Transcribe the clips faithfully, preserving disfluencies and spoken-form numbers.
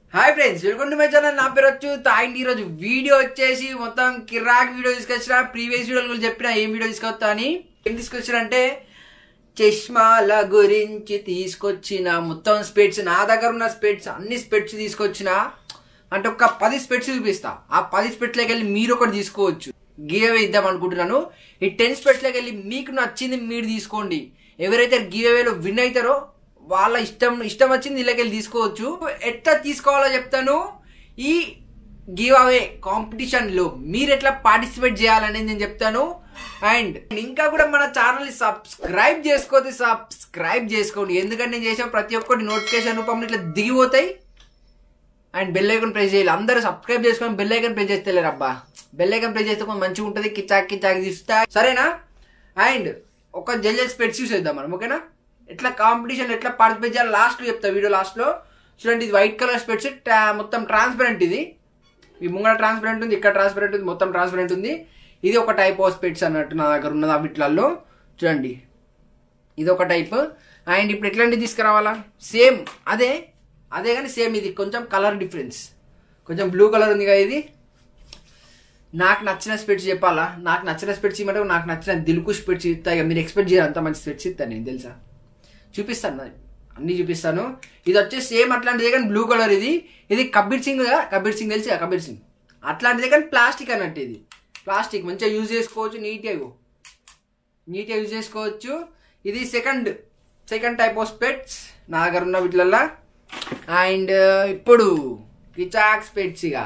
Hi friends, welcome to my channel. నా పేరు వచ్చు తాయిండి. ఈరోజు వీడియో వచ్చేసి మొత్తం కిరాక్ వీడియో తీసుకొచ్చిన. ప్రీవియస్ వీడియోలు చెప్పిన ఏం వీడియో తీసుకొస్తా అని. ఏం తీసుకొచ్చినంటే చష్మాల గురించి తీసుకొచ్చిన. మొత్తం స్పెట్స్ నా దగ్గర ఉన్న స్పెట్స్ అన్ని స్పెట్స్ తీసుకొచ్చిన. అంటే ఒక పది స్పెట్స్ చూపిస్తా. ఆ పది స్పెట్స్లోకి వెళ్ళి మీరు ఒకటి తీసుకోవచ్చు. గివ్ అవే ఇద్దాం అనుకుంటున్నాను. ఈ టెన్ స్పెట్స్లోకి వెళ్ళి మీకు నచ్చింది మీరు తీసుకోండి. ఎవరైతే గివ్ అవేలో విన్ అవుతారో వాళ్ళ ఇష్టం ఇష్టం వచ్చింది ఇళ్ళకెళ్ళి తీసుకోవచ్చు. ఎట్లా తీసుకోవాలో చెప్తాను. ఈ గివ్ అవే కాంపిటీషన్ లో మీరు ఎట్లా పార్టిసిపేట్ చేయాలనేది నేను చెప్తాను. అండ్ ఇంకా కూడా మన ఛానల్ ని సబ్స్క్రైబ్ చేసుకోండి సబ్స్క్రైబ్ చేసుకోండి ఎందుకంటే నేను చేసిన ప్రతి ఒక్కటి నోటిఫికేషన్ రూపంలో ఇట్లా దిగిపోతాయి. అండ్ బెల్ ఐకాన్ ప్రెస్ చేయాలి. అందరూ సబ్స్క్రైబ్ చేసుకొని బెల్ ఐకాన్ ప్రెస్ చేస్తలేరు అబ్బా. బెల్ ఐకాన్ ప్రెస్ చేస్తే కొంచెం మంచిగా ఉంటుంది. కిచాక్ కిచాక్ తీస్తా, సరేనా? అండ్ ఒక జల్జల్ స్పెట్స్ చూసేద్దాం మనం, ఓకేనా? ఎట్లా కాంపిటీషన్ ఎట్లా పార్టిసిపేట్ చేయాలి లాస్ట్ లో చెప్తా. వీడియో లాస్ట్ లో చూడండి. ఇది వైట్ కలర్ స్పెట్స్, మొత్తం ట్రాన్స్పరెంట్. ఇది ఈ ముంగడ ట్రాన్స్పరెంట్ ఉంది, ఇక్కడ ట్రాన్స్పరెంట్ ఉంది, మొత్తం ట్రాన్స్పరెంట్ ఉంది. ఇది ఒక టైప్ ఆఫ్ స్పెట్స్ అన్నట్టు నా దగ్గర ఉన్నది. వీటిలలో చూడండి, ఇది ఒక టైప్. అండ్ ఇప్పుడు ఎట్లాంటివి తీసుకురావాలా? సేమ్ అదే అదే కానీ సేమ్ ఇది కొంచెం కలర్ డిఫరెన్స్. కొంచెం బ్లూ కలర్ ఉంది కదా. ఇది నాకు నచ్చిన స్పెట్స్ చెప్పాలా? నాకు నచ్చిన స్పెట్స్ ఇవ్వమంటే నాకు నచ్చిన దిల్కు స్పెట్స్ ఇస్తా. ఇక మీరు ఎక్స్పెక్ట్ చేయాలి అంత మంచి స్పెట్స్ ఇస్తాను నేను, తెలుసా? చూపిస్తాను, అన్ని చూపిస్తాను. ఇది వచ్చేసి సేమ్ అట్లాంటిదే కానీ బ్లూ కలర్. ఇది ఇది కబీర్ సింగ్, కబీర్ సింగ్ తెలుసు, కబీర్ సింగ్ అట్లాంటిదే కానీ ప్లాస్టిక్ అన్నట్టు. ఇది ప్లాస్టిక్ మంచిగా యూజ్ చేసుకోవచ్చు. నీట్గా నీట్గా యూజ్ చేసుకోవచ్చు. ఇది second second type of specs నా దగ్గర ఉన్న వీటిలల్లా. అండ్ ఇప్పుడు కిచాక్ స్పెట్స్. ఇక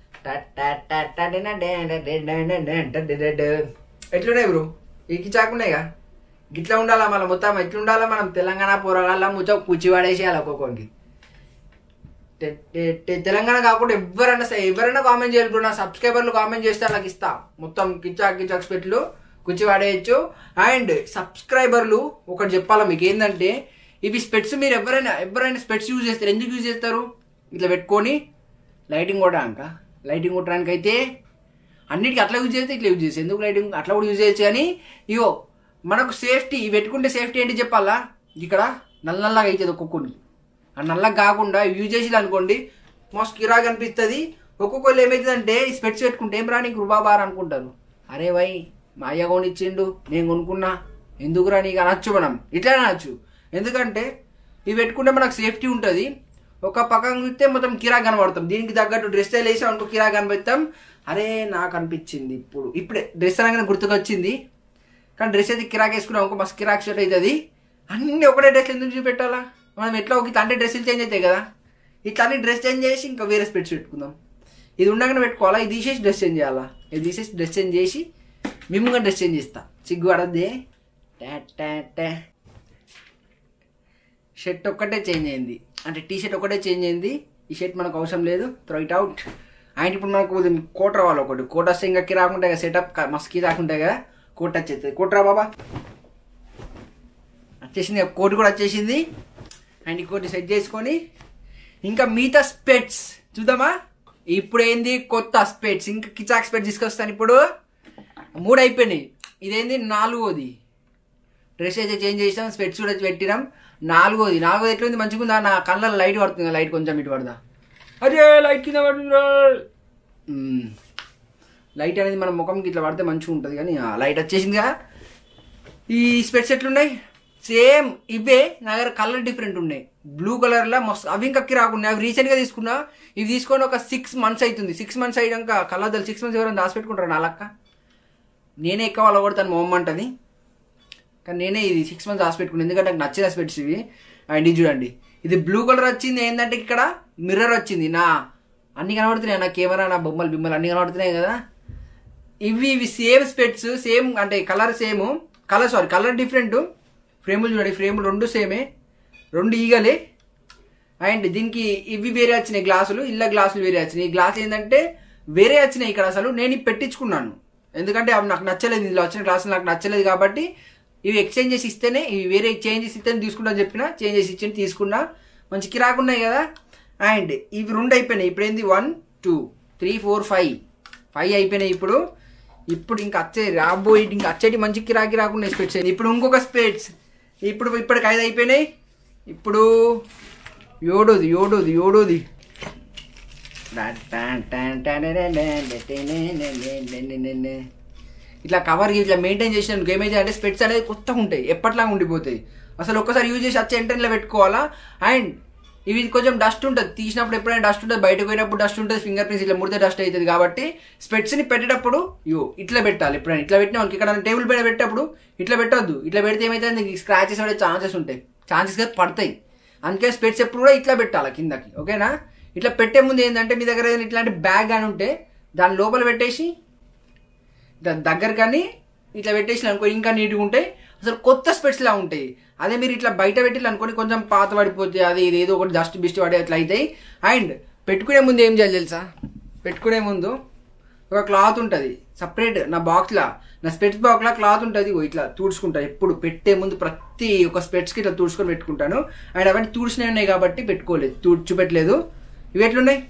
ఎట్లున్నాయి బ్రో ఈ కిచాక్? ఉన్నాయిగా, గిట్లా ఉండాలా మళ్ళీ మొత్తం. ఎట్లుండాలా? మనం తెలంగాణ పోరాగాల ముచ్చ కూర్చి పడేసేయాలి ఒక్కొక్కరికి. తెలంగాణ కాకుండా ఎవరైనా ఎవరైనా కామెంట్ చేయాలి. నా సబ్స్క్రైబర్లు కామెంట్ చేస్తే అలాగ ఇస్తా. మొత్తం కిచాక్ కిచాక్ స్పెట్లు కూర్చి పడేయచ్చు. అండ్ సబ్స్క్రైబర్లు ఒకటి చెప్పాలా మీకు ఏంటంటే, ఇవి స్పెట్స్ మీరు ఎవరైనా ఎవరైనా స్పెట్స్ యూజ్ చేస్తారు. ఎందుకు యూజ్ చేస్తారు? ఇట్లా పెట్టుకొని లైటింగ్ కొట్టడానిక. లైటింగ్ కొట్టడానికి అయితే అన్నిటికీ అట్లా యూజ్ చేస్తే ఇట్లా యూజ్ చేస్తే ఎందుకు లైటింగ్ అట్లా కూడా యూజ్ చేయొచ్చు. కానీ ఇగో మనకు సేఫ్టీ పెట్టుకుంటే సేఫ్టీ ఏంటి చెప్పాలా? ఇక్కడ నల్ల నల్లగా అవుతుంది ఒక్కొక్కరికి. ఆ నల్లగా కాకుండా యూజ్ చేసి అనుకోండి మస్తు కిరాగా అనిపిస్తుంది. ఒక్కొక్కరు ఏమవుతుందంటే ఈ స్పెట్స్ పెట్టుకుంటే ఏం రా నీకు రుబాబార్ అనుకుంటారు. అరే వై మా అయ్య కొనిచ్చిండు నేను కొనుక్కున్నా ఎందుకురా నీకు అనొచ్చు. మనం ఇట్లా అనొచ్చు. ఎందుకంటే ఇవి పెట్టుకుంటే మనకు సేఫ్టీ ఉంటుంది. ఒక పక్కన చూస్తే మొత్తం కిరాక్ కనబడతాం. దీనికి తగ్గట్టు డ్రెస్ వేసాం అనుకో కిరాక్ కనిపిస్తాం. అరే నాకు అనిపించింది ఇప్పుడు ఇప్పుడే డ్రెస్ అనగానే గుర్తుకొచ్చింది. కానీ డ్రెస్ అయితే కిరాక్ వేసుకున్నాం అనుకో మస్తు కిరాక్ షర్ట్ అవుతుంది. అన్ని ఒకటే డ్రెస్ ఎందుకు చూపెట్టాలా? మనం ఎట్లా ఒక ఇట్లా అంటే డ్రెస్సులు చేంజ్ అవుతాయి కదా. ఇట్లా అన్ని డ్రెస్ చేంజ్ చేసి ఇంకా వేరే స్పెట్స్ పెట్టుకుందాం. ఇది ఉండగానే పెట్టుకోవాలా? ఇది తీసేసి డ్రెస్ చేంజ్ చేయాలా? ఇది తీసేసి డ్రెస్ చేంజ్ చేసి మిమ్మల్ని డ్రెస్ చేంజ్ చేస్తా. సిగ్గు పడద్దే. షర్ట్ ఒక్కటే చేంజ్ అయింది, అంటే టీ షర్ట్ ఒకటే చేంజ్ అయింది. ఈ షర్ట్ మనకు అవసరం లేదు, త్రో ఇట్ అవుట్. అండ్ ఇప్పుడు మనకు కోట్ రావాలి. ఒకటి కోట్ వస్తే ఇంకా కిరాక్ ఉంటాయి కదా. సెటప్ మస్తు కిరాక్ ఉంటాయి కదా. కోట్ వచ్చేస్తుంది. కోట్ రా బాబా వచ్చేసింది. కోట్ కూడా వచ్చేసింది. అండ్ ఈ కోట్ సెట్ చేసుకొని ఇంకా మిగతా స్పెట్స్ చూద్దామా. ఇప్పుడు ఏంది కొత్త స్పెట్స్, ఇంకా కిచాక్ స్పెట్స్ తీసుకొస్తాను. ఇప్పుడు మూడు అయిపోయినాయి. ఇదేంది నాలుగోది. డ్రెస్ అయితే చేంజ్ చేసాం, స్పెట్స్ కూడా పెట్టినాం. నాలుగోది నాలుగోది ఎట్లుంది? మంచిగా ఉందా? నా కళ్ళలో లైట్ పడుతుంది. లైట్ కొంచెం ఇటు పడదా? అదే లైట్ కింద పడుతుందా? లైట్ అనేది మన ముఖంకి ఇట్లా పడితే మంచిగా ఉంటుంది. కానీ లైట్ వచ్చేసిందిగా. ఈ స్పెట్స్ ఎట్లున్నాయి? సేమ్ ఇవే. నా దగ్గర కలర్ డిఫరెంట్ ఉన్నాయి. బ్లూ కలర్లో మస్తు అవి ఇంకా కిరాకున్నాయి. అవి రీసెంట్గా తీసుకున్నా. ఇవి తీసుకొని ఒక సిక్స్ మంత్స్ అవుతుంది. సిక్స్ మంత్స్ అయ్యాక కలర్ తెలుసు. సిక్స్ మంత్స్ ఎవరైనా దాచిపెట్టుకుంటారు నా లక్క. నేనే ఎక్కువ వాళ్ళ కొడతాను మా అమ్మ అంటది. కానీ నేనే ఇది సిక్స్ మంత్స్ దాచిపెట్టుకున్నాను ఎందుకంటే నాకు నచ్చిన స్పెట్స్ ఇవి. అండ్ ఇది చూడండి, ఇది బ్లూ కలర్ వచ్చింది. ఏంటంటే ఇక్కడ మిర్రర్ వచ్చింది. నా అన్ని కనబడుతున్నాయి. నా కెమెరా నా బొమ్మలు బిమ్మలు అన్ని కనబడుతున్నాయి కదా. ఇవి ఇవి సేమ్ స్పెట్స్, సేమ్ అంటే colour same. Colour sorry colour different. ఫ్రేములు చూడండి, ఫ్రేములు రెండు సేమే, రెండు ఈగలే. అండ్ దీనికి ఇవి వేరే వచ్చినాయి గ్లాసులు. ఇళ్ళ గ్లాసులు వేరే వచ్చినాయి. ఈ గ్లాసులు ఏంటంటే వేరే వచ్చినాయి ఇక్కడ. అసలు నేను ఇవి పెట్టించుకున్నాను ఎందుకంటే అవి నాకు నచ్చలేదు. ఇందులో వచ్చిన గ్లాసులు నాకు నచ్చలేదు కాబట్టి ఇవి ఎక్స్చేంజ్ చేసి ఇస్తేనే, ఇవి వేరే చేంజ్ చేసి ఇస్తేనే తీసుకుంటా చెప్పిన. చేంజ్ చేసి ఇచ్చి తీసుకున్నా. మంచి కిరాకున్నాయి కదా. అండ్ ఇవి రెండు అయిపోయినాయి. ఇప్పుడు ఏంది one two three four five five అయిపోయినాయి. ఇప్పుడు ఇప్పుడు ఇంకా వచ్చే రాబోయి ఇంకా వచ్చేటి మంచి కిరాకి రాకుండా స్పెట్స్. ఇప్పుడు ఇంకొక స్పెట్స్. ఇప్పుడు ఇప్పటికి ఐదు అయిపోయినాయి. ఇప్పుడు ఏడోది ఏడోది ఏడోది ఇట్లా కవర్ ఇట్లా మెయింటైన్ చేసినందుకు ఏమైతే అంటే స్పెట్స్ అనేది కొత్తగా ఉంటాయి, ఎప్పటిలాగా ఉండిపోతాయి. అసలు ఒక్కసారి యూజ్ చేసి వచ్చే ఎంటర్లో పెట్టుకోవాలా. అండ్ ఇవి కొంచెం డస్ట్ ఉంటుంది, తీసినప్పుడు ఎప్పుడైనా డస్ట్ ఉంటుంది, బయటకు పోయినప్పుడు డస్ట్ ఉంటుంది, ఫింగర్ ప్రింట్స్ ఇట్లా ముడితే డస్ట్ అవుతుంది. కాబట్టి స్పెట్స్ని పెట్టేటప్పుడు యో ఇట్లా పెట్టాలి. ఎప్పుడైనా ఇట్లా పెట్టిన వాళ్ళకి ఇక్కడ టేబుల్ పైన పెట్టేటప్పుడు ఇట్లా పెట్టొద్దు. ఇట్లా పెడితే ఏమైతే స్క్రాచెస్ పడే ఛాన్సెస్ ఉంటాయి, ఛాన్సెస్ పడతాయి. అందుకే స్పెట్స్ ఎప్పుడు కూడా ఇట్లా పెట్టాలి కిందకి, ఓకేనా. ఇట్లా పెట్టే ముందు ఏంటంటే మీ దగ్గర ఏదైనా ఇట్లాంటి బ్యాగ్ కానీ ఉంటే దాని లోపల పెట్టేసి దాని దగ్గర కానీ ఇట్లా పెట్టేసి అనుకో ఇంకా నీట్గా ఉంటాయి, అసలు కొత్త స్పెట్స్ లా ఉంటాయి. అదే మీరు ఇట్లా బయట పెట్టి అనుకోని కొంచెం పాత పడిపోతే అది ఇది ఏదో ఒకటి డస్ట్ బిస్ట్ పడే అట్లా అవుతాయి. అండ్ పెట్టుకునే ముందు ఏం చేయాలి తెలుసా, పెట్టుకునే ముందు ఒక క్లాత్ ఉంటుంది సపరేట్, నా బాక్స్లా నా స్పెట్స్ బాక్స్లా క్లాత్ ఉంటుంది, ఇట్లా తుడుచుకుంటాను ఎప్పుడు పెట్టే ముందు. ప్రతి ఒక్క స్పెట్స్కి ఇట్లా తుడుచుకొని పెట్టుకుంటాను. అండ్ అవన్నీ తుడిచినవి ఉన్నాయి కాబట్టి పెట్టుకోలేదు, తుడిచిపెట్టలేదు. ఇవి ఎట్లున్నాయి,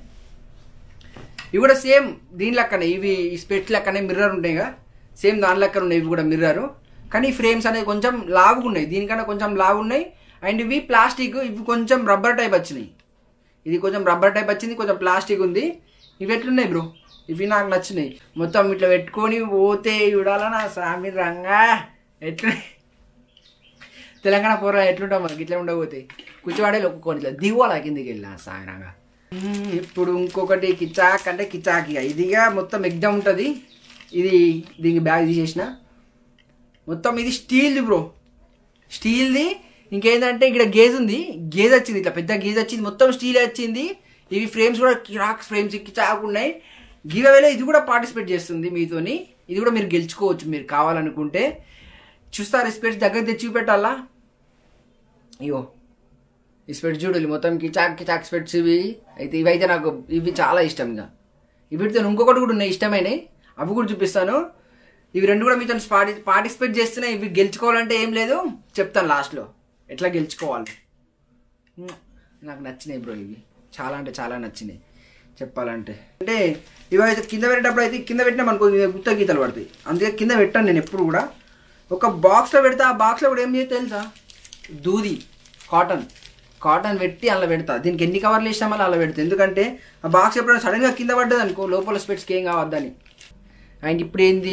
ఇవి కూడా సేమ్ దీని లెక్కనే, ఇవి ఈ స్పెట్స్ లెక్కనే మిర్రర్ ఉంటాయిగా, సేమ్ దాని లెక్కన ఉన్నాయి ఇవి కూడా మిర్రర్. కానీ ఫ్రేమ్స్ అనేది కొంచెం లావుగా ఉన్నాయి, దీనికన్నా కొంచెం లావు ఉన్నాయి. అండ్ ఇవి ప్లాస్టిక్, ఇవి కొంచెం రబ్బర్ టైప్ వచ్చినాయి. ఇది కొంచెం రబ్బర్ టైప్ వచ్చింది, కొంచెం ప్లాస్టిక్ ఉంది. ఇవి ఎట్లున్నాయి బ్రో, ఇవి నాకు నచ్చినాయి. మొత్తం ఇట్లా పెట్టుకొని పోతే చూడాలా నా సామి రంగా. ఎట్లా తెలంగాణ పూర్వ ఎట్లుంటాం మనకి, ఇట్లా ఉండబోతాయి కూర్చోవాడే ఒక్కొక్కని ఇట్లా దిగువాలా కిందికి వెళ్ళిన సామి రంగా. ఇప్పుడు ఇంకొకటి కిచాక్ అంటే కిచాక్, ఇక ఇదిగా మొత్తం ఎగ్జామ్ ఉంటుంది. ఇది దీనికి బ్యాగ్ తీసేసిన మొత్తం. ఇది స్టీల్ది బ్రో, స్టీల్ది. ఇంకేంటంటే ఇక్కడ గేజ్ ఉంది, గేజ్ వచ్చింది, ఇట్లా పెద్ద గేజ్ వచ్చింది, మొత్తం స్టీల్ వచ్చింది. ఇవి ఫ్రేమ్స్ కూడా కిరాక్ ఫ్రేమ్స్ కిచాక్ ఉన్నాయి. గివ్ అవేలో ఇది కూడా పార్టిసిపేట్ చేస్తుంది మీతోని, ఇది కూడా మీరు గెలుచుకోవచ్చు మీరు కావాలనుకుంటే. చూస్తారు స్పెట్స్ దగ్గర తెచ్చి పెట్టాలా. ఇవో ఈ స్పెట్స్ చూడాలి మొత్తం కిచాక్ కిచాక్ స్పెట్స్ ఇవి అయితే. ఇవైతే నాకు ఇవి చాలా ఇష్టం. ఇంకా వీటితో ఇంకొకటి కూడా ఉన్నాయి ఇష్టమైనవి, అవి కూడా చూపిస్తాను. ఇవి రెండు కూడా మీతో పార్టి పార్టిసిపేట్ చేస్తున్నాయి. ఇవి గెలుచుకోవాలంటే ఏం లేదు, చెప్తాను లాస్ట్లో ఎట్లా గెలుచుకోవాలి. నాకు నచ్చినాయి బ్రో, ఇవి చాలా అంటే చాలా నచ్చినాయి చెప్పాలంటే. అంటే ఇవైతే కింద పెట్టేటప్పుడు అయితే కింద పెట్టినా మనకు గుత్త గీతలు పడతాయి, అందుకే కింద పెట్టాను నేను ఎప్పుడు కూడా. ఒక బాక్స్లో పెడతా, ఆ బాక్స్లో కూడా ఏం చేస్తే తెలుసా, దూది కాటన్ కాటన్ పెట్టి అలా పెడతా. దీనికి ఎన్ని కవర్లు వేసినా మళ్ళీ అలా పెడతా, ఎందుకంటే ఆ బాక్స్ ఎప్పుడైనా సడన్గా కింద పడ్డది అనుకో లోపల స్పెట్స్కి ఏం కావద్దని. అండ్ ఇప్పుడు ఏంది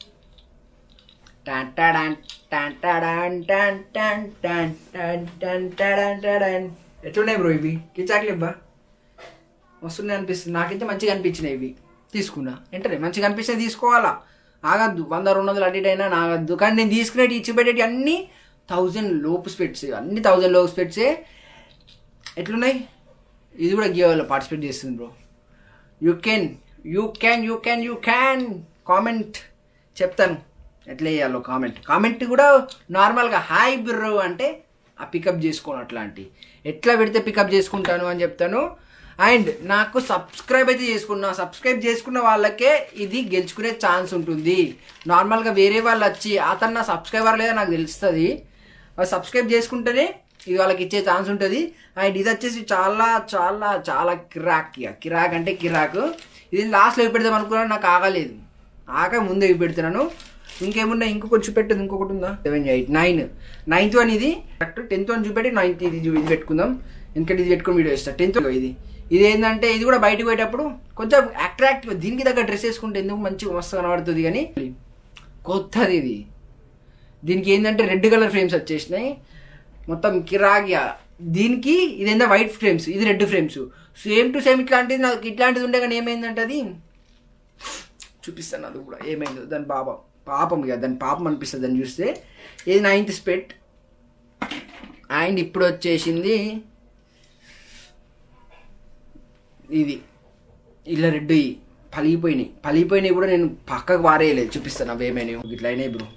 ఎట్లున్నాయి బ్రో ఇవి కిచాక్లు ఇవ్వా, వస్తున్నాయి అనిపిస్తుంది నాకైతే. మంచిగా అనిపించినాయి ఇవి, తీసుకున్నా వెంటనే మంచిగా అనిపిస్తే తీసుకోవాలా, ఆగద్దు. వంద రెండు వందలు అడిట్ అయినా ఆగద్దు. కానీ నేను తీసుకునేటి ఇచ్చి పెట్టేటి అన్ని థౌజండ్ లోపు స్పెట్స్, అన్ని థౌజండ్ లోపు స్పెట్సే. ఎట్లున్నాయి, ఇది కూడా గివ్ పార్టిసిపేట్ చేస్తుంది bro. You can you can you can you can comment చెప్తాను ఎట్లా వేయాలో. కామెంట్ కామెంట్ కూడా నార్మల్గా హాయ్ బ్రో అంటే ఆ పికప్ చేసుకోను, అట్లాంటి ఎట్లా పెడితే పికప్ చేసుకుంటాను అని చెప్తాను. అండ్ నాకు సబ్స్క్రైబ్ అయితే చేసుకున్నా, సబ్స్క్రైబ్ చేసుకున్న వాళ్ళకే ఇది గెలుచుకునే ఛాన్స్ ఉంటుంది. నార్మల్గా వేరే వాళ్ళు వచ్చి అతను నా సబ్స్క్రైబర్ లేదా నాకు తెలుస్తుంది, సబ్స్క్రైబ్ చేసుకుంటేనే ఇది వాళ్ళకి ఇచ్చే ఛాన్స్ ఉంటుంది. అండ్ ఇది వచ్చేసి చాలా చాలా చాలా కిరాక్, ఇక కిరాక్ అంటే కిరాక్. ఇది లాస్ట్లో ఇవి పెడదాం అనుకున్నాను, నాకు ఆగలేదు, ఆగ ముందే ఇవి పెడుతున్నాను. ఇంకేమున్నా ఇంకొకటి చూపెట్టదు, ఇంకొకటి ఉందా, seven eight nine ninth one ఇది కరెక్ట్, టెన్త్ వన్ చూపెట్టి నైన్త్ ఇది ఇది పెట్టుకుందాం. ఎందుకంటే ఇది పెట్టుకుని వీడియో ఇస్తాను. టెన్త్ ఇది ఇది ఏంటంటే ఇది కూడా బయటకు పోయేటప్పుడు కొంచెం అట్రాక్టివ్, దీనికి దగ్గర డ్రెస్ వేసుకుంటే ఎందుకు మంచిగా మస్తు కనబడుతుంది. కానీ కొత్తది ఇది, దీనికి ఏంటంటే రెడ్ కలర్ ఫ్రేమ్స్ వచ్చేసినాయి మొత్తం కిరాగియా. దీనికి ఇదేందా వైట్ ఫ్రేమ్స్, ఇది red frames, same to same. ఇట్లాంటిది నాకు ఇట్లాంటిది ఉండే కానీ ఏమైందంటే అది చూపిస్తాను, అది కూడా ఏమైందో దాని బాబా పాపం, ఇక దాని పాపం అనిపిస్తుంది దాన్ని చూస్తే. ఇది నైన్త్ స్పెట్. అండ్ ఇప్పుడు వచ్చేసింది ఇది, ఇలా రెడ్ పలిగిపోయినాయి, పలిగిపోయినాయి కూడా నేను పక్కకు వారేయలేదు, చూపిస్తాను అవి ఏమైనాయి. ఇట్లా అయినాయి బ్రో,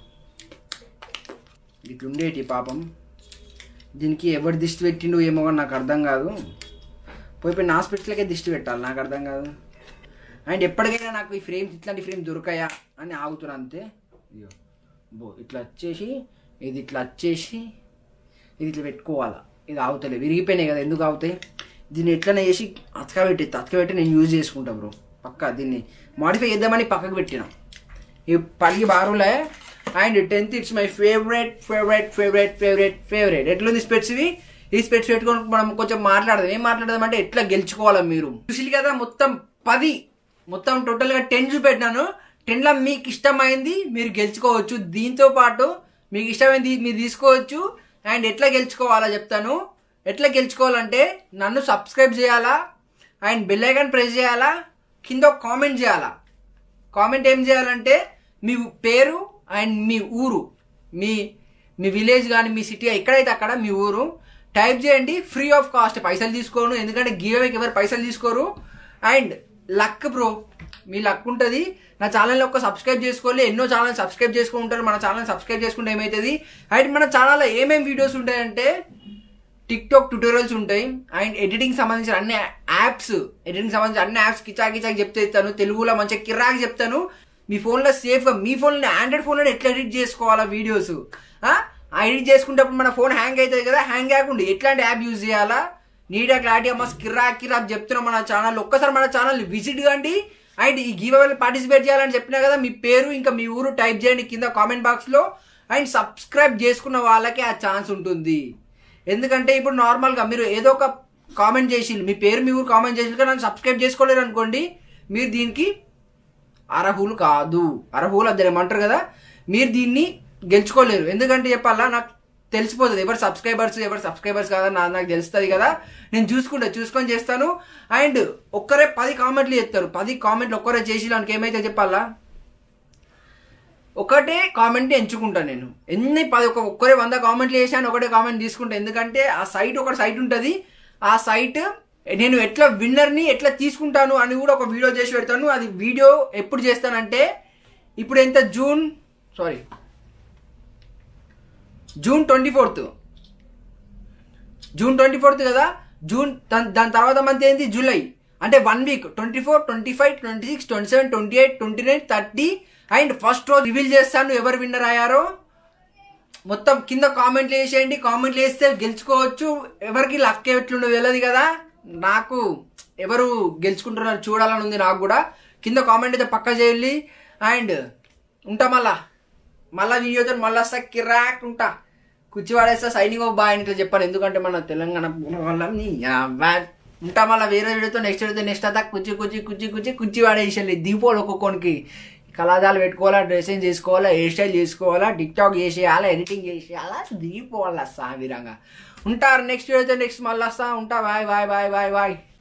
ఇట్లా ఉండేటి పాపం. దీనికి ఎవరు దిష్టి పెట్టిండు ఏమో కానీ నాకు అర్థం కాదు, పోయి పోయి నా స్పెట్స్లకే దిష్టి పెట్టాలి, నాకు అర్థం కాదు. అండ్ ఎప్పటికైనా నాకు ఈ ఫ్రేమ్స్ ఇట్లాంటి ఫ్రేమ్ దొరకాయా అని ఆగుతున్నా అంతే. ఇదిగో బో ఇట్లా వచ్చేసి ఇది ఇట్లా వచ్చేసి ఇది ఇట్లా పెట్టుకోవాలా, ఇది ఆగుతలే, విరిగిపోయినాయి కదా, ఎందుకు ఆగుతాయి. దీన్ని ఎట్లనే చేసి అతకబెట్టి అతకబెట్టి నేను యూజ్ చేసుకుంటా బ్రో పక్కా. దీన్ని మాడిఫై చేద్దామని పక్కకు పెట్టినా, ఈ పలికి బారులే. And tenth it's my favourite favourite favourite favourite favourite. ఎట్లుంది స్పెట్స్ ఇవి, ఈ స్పెట్స్ పెట్టుకొని మనం కొంచెం మాట్లాడదాం. ఏం మాట్లాడదాం అంటే ఎట్లా గెలుచుకోవాలా మీరు చూసి కదా. మొత్తం పది మొత్తం టోటల్ గా టెన్ చూపెట్టినాను. టెన్ లా మీకు ఇష్టమైంది మీరు గెలుచుకోవచ్చు. దీంతో పాటు మీకు ఇష్టమైంది మీరు తీసుకోవచ్చు. అండ్ ఎట్లా గెలుచుకోవాలా చెప్తాను. ఎట్లా గెలుచుకోవాలంటే నన్ను సబ్స్క్రైబ్ చేయాలా, అండ్ బెల్ ఐకాన్ ప్రెస్ చేయాలా, కింద కామెంట్ చేయాలా. కామెంట్ ఏం చేయాలంటే మీ పేరు అండ్ మీ ఊరు, మీ మీ విలేజ్ కానీ మీ సిటీ ఎక్కడైతే అక్కడ మీ ఊరు టైప్ చేయండి. ఫ్రీ ఆఫ్ కాస్ట్, పైసలు తీసుకోను, ఎందుకంటే గివ్ అవేకి ఎవరు పైసలు తీసుకోరు. అండ్ లక్ బ్రో, మీ లక్ ఉంటుంది. నా ఛానల్ని ఒక్క సబ్స్క్రైబ్ చేసుకోవాలి. ఎన్నో ఛానల్ సబ్స్క్రైబ్ చేసుకుంటారు. మన ఛానల్ సబ్స్క్రైబ్ చేసుకుంటే ఏమవుతుంది, అండ్ మన ఛానల్లో ఏమేమి వీడియోస్ ఉంటాయంటే టిక్ టాక్ ట్యూటోరియల్స్ ఉంటాయి, అండ్ ఎడిటింగ్ సంబంధించిన అన్ని యాప్స్ ఎడిటింగ్ సంబంధించిన అన్ని యాప్స్ కిచా కిచాకి చెప్తే ఇస్తాను. తెలుగులో మంచిగా కిరాకి చెప్తాను. మీ ఫోన్లో సేఫ్గా, మీ ఫోన్లో ఆండ్రాయిడ్ ఫోన్లో ఎట్లా ఎడిట్ చేసుకోవాలా వీడియోస్, ఎడిట్ చేసుకునేటప్పుడు మన ఫోన్ హ్యాంగ్ అవుతుంది కదా, హ్యాంగ్ కాకుండా ఎట్లాంటి యాప్ యూజ్ చేయాలా నీట్గా క్లారిటీగా మస్తు కిరాక్ కిరాక్ చెప్తున్నాం మన ఛానల్. ఒక్కసారి మన ఛానల్ని విజిట్ కండి. అండ్ ఈ గివ్ అవే పార్టిసిపేట్ చేయాలని చెప్పినా కదా, మీ పేరు ఇంకా మీ ఊరు టైప్ చేయండి కింద కామెంట్ బాక్స్లో. అండ్ సబ్స్క్రైబ్ చేసుకున్న వాళ్ళకే ఆ ఛాన్స్ ఉంటుంది. ఎందుకంటే ఇప్పుడు నార్మల్గా మీరు ఏదో ఒక కామెంట్ చేసి మీ పేరు మీ ఊరు కామెంట్ చేసి నన్ను సబ్స్క్రైబ్ చేసుకోలేరు అనుకోండి, మీరు దీనికి అర్హులు కాదు. అర్హులు అద్దరు ఏమంటారు కదా, మీరు దీన్ని గెలుచుకోలేరు. ఎందుకంటే చెప్పాలా, నాకు తెలిసిపోతుంది ఎవరు సబ్స్క్రైబర్స్ ఎవరు సబ్స్క్రైబర్స్ కాదా నా నాకు తెలుస్తుంది కదా. నేను చూసుకుంటా చూసుకొని చేస్తాను. అండ్ ఒక్కరే పది కామెంట్లు చేస్తారు. పది కామెంట్లు ఒక్కరే చేసి దానికి ఏమైతే చెప్పాలా, ఒకటే కామెంట్ ఎంచుకుంటాను నేను. ఎన్ని పది ఒక ఒక్కరే వంద కామెంట్లు చేశాను, ఒకటే కామెంట్ తీసుకుంటాను. ఎందుకంటే ఆ సైట్ ఒక సైట్ ఉంటుంది. ఆ సైట్ నేను ఎట్లా విన్నర్ని ఎట్లా తీసుకుంటాను అని కూడా ఒక వీడియో చేసి పెడతాను. అది వీడియో ఎప్పుడు చేస్తానంటే ఇప్పుడు ఎంత June sorry June twenty fourth June twenty fourth కదా. జూన్ దాని తర్వాత మంత్ ఏంటి, జూలై. అంటే one week twenty four twenty five twenty six twenty seven twenty eight twenty nine thirty and first రోజు రివీల్ చేస్తాను ఎవరు విన్నర్ అయ్యారో. మొత్తం కింద కామెంట్లు వేసేయండి. కామెంట్లు వేస్తే గెలుచుకోవచ్చు. ఎవరికి లక్ ఎట్లుండో తెలియదు కదా, నాకు ఎవరు గెలుచుకుంటున్నారు చూడాలని ఉంది నాకు కూడా. కింద కామెంట్ అయితే పక్క చేయాలి. అండ్ ఉంటా మళ్ళా మళ్ళా వీడియోతో మళ్ళీ వస్తా కిరాక్ ఉంటా. కుర్చీ వాడేస్తా, సైనింగ్ ఆఫ్ బాయ్ అని ఇట్లా చెప్పాను. ఎందుకంటే మన తెలంగాణ వల్ల ఉంటా. మళ్ళీ వేరే వీడియోతో నెక్స్ట్ వీడియోతో నెక్స్ట్ అంతా కుర్చీ కుర్చీ కుర్చీ కుర్చీ కుర్చీ వాడేసేయాలి. దీపావళి ఒక్కొక్కరికి కళాదాలు పెట్టుకోవాలా, డ్రెస్సింగ్ చేసుకోవాలా, హెయిర్ స్టైల్ చేసుకోవాలా, టిక్ టాక్ చేసేయాలా, ఎడిటింగ్ చేసేయాలా, దీపావళి వస్తా విధంగా ఉంటారు. నెక్స్ట్ వీడియోతో నెక్స్ట్ మళ్ళీ వస్తా ఉంటా. Bye bye bye bye bye.